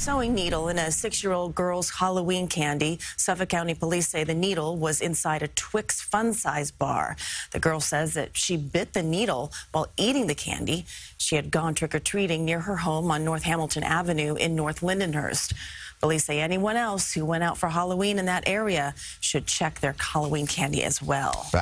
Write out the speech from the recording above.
Sewing needle in a 6-year-old girl's Halloween candy. Suffolk County police say the needle was inside a Twix fun-size bar. The girl says that she bit the needle while eating the candy. She had gone trick-or-treating near her home on North Hamilton Avenue in North Lindenhurst. Police say anyone else who went out for Halloween in that area should check their Halloween candy as well.